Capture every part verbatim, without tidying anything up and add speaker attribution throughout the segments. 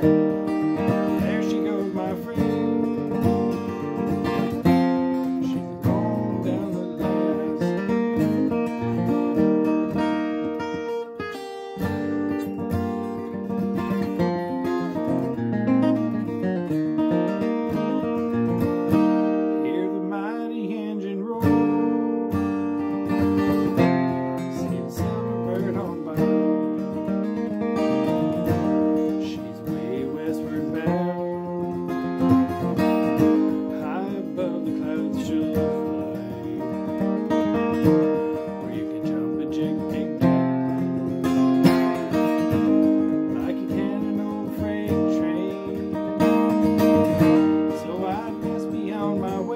Speaker 1: There she goes, my friend. She's going down the last. Hear the mighty engine roar. See the silver bird on by. She's way westward bound. High above the clouds she'll fly, where you can jump a jig, big jet like a cannon old freight train. So I must be on my way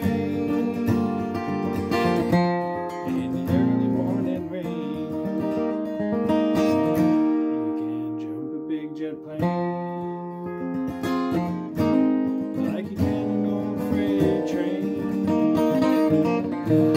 Speaker 1: in the early morning rain. You can jump a big jet plane like a cannon old freight train.